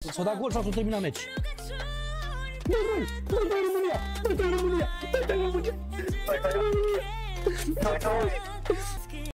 S-o dat gol sau s-o terminat meci? România!